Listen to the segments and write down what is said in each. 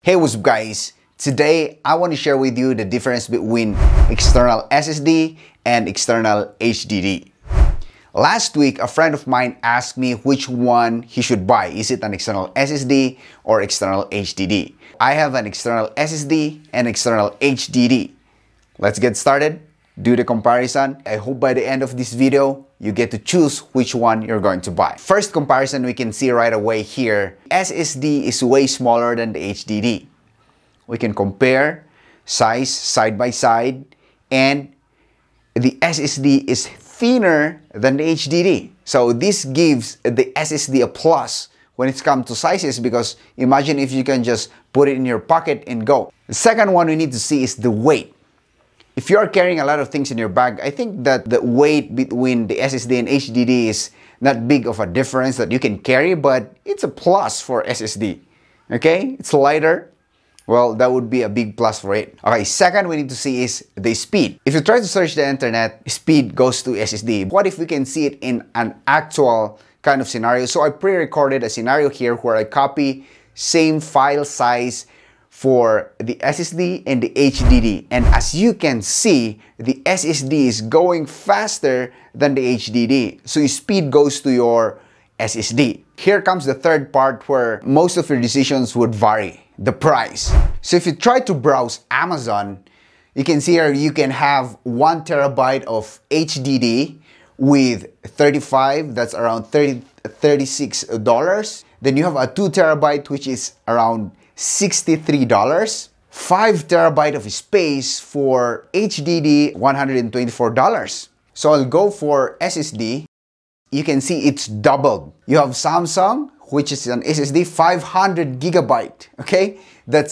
Hey, what's up guys? Today I want to share with you the difference between external SSD and external HDD. Last week, a friend of mine asked me which one he should buy. Is it an external SSD or external HDD? I have an external SSD and external HDD. Let's get started. Do the comparison. I hope by the end of this video, you get to choose which one you're going to buy. First comparison we can see right away here. SSD is way smaller than the HDD. We can compare size side by side, and the SSD is thinner than the HDD. So this gives the SSD a plus when it comes to sizes, because imagine if you can just put it in your pocket and go. The second one we need to see is the weight. If you are carrying a lot of things in your bag, I think that the weight between the SSD and HDD is not big of a difference that you can carry, but it's a plus for SSD. Okay, it's lighter. Well, that would be a big plus for it. Okay, second we need to see is the speed. If you try to search the internet, speed goes to SSD. What if we can see it in an actual kind of scenario? So I pre-recorded a scenario here where I copy same file size for the SSD and the HDD. And as you can see, the SSD is going faster than the HDD. So your speed goes to your SSD. Here comes the third part where most of your decisions would vary. The price. So if you try to browse Amazon, you can see here you can have 1 terabyte of HDD with 35, that's around $36. Then you have a 2 terabyte, which is around $63. 5 terabyte of space for HDD, $124. So I'll go for SSD. You can see it's doubled. You have Samsung, which is an SSD 500 gigabyte, okay? That's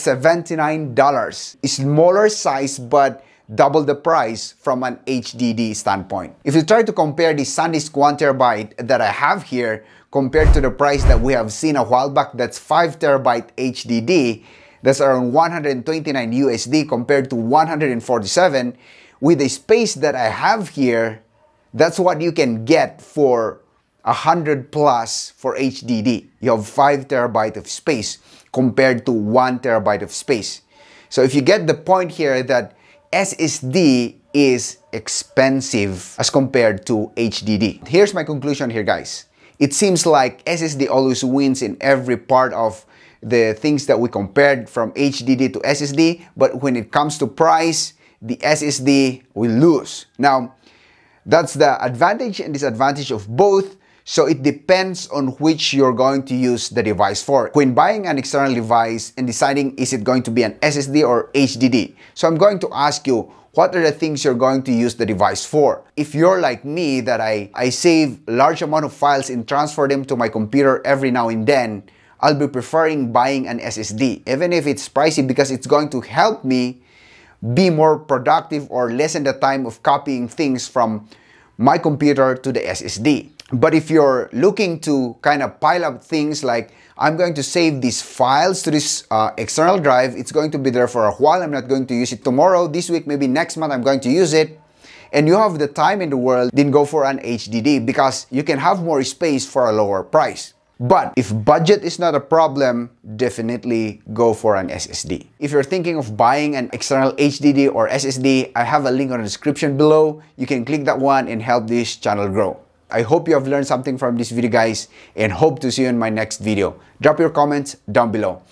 $79. It's smaller size, but double the price from an HDD standpoint. If you try to compare the SanDisk 1 terabyte that I have here compared to the price that we have seen a while back, that's 5 terabyte HDD, that's around 129 USD compared to 147. With the space that I have here, that's what you can get for 100 plus for HDD. You have 5 terabyte of space compared to 1 terabyte of space. So if you get the point here that SSD is expensive as compared to HDD. Here's my conclusion here, guys. It seems like SSD always wins in every part of the things that we compared from HDD to SSD, but when it comes to price, the SSD will lose. Now, that's the advantage and disadvantage of both. So it depends on which you're going to use the device for. When buying an external device and deciding is it going to be an SSD or HDD. So I'm going to ask you, what are the things you're going to use the device for? If you're like me, that I save large amount of files and transfer them to my computer every now and then, I'll be preferring buying an SSD. Even if it's pricey, because it's going to help me be more productive or lessen the time of copying things from my computer to the SSD. But if you're looking to kind of pile up things like, I'm going to save these files to this external drive, it's going to be there for a while, I'm not going to use it tomorrow, this week, maybe next month I'm going to use it, and you have the time in the world, then go for an HDD because you can have more space for a lower price. But if budget is not a problem, definitely go for an SSD. If you're thinking of buying an external HDD or SSD, I have a link on the description below. You can click that one and help this channel grow. I hope you have learned something from this video, guys, and hope to see you in my next video. Drop your comments down below.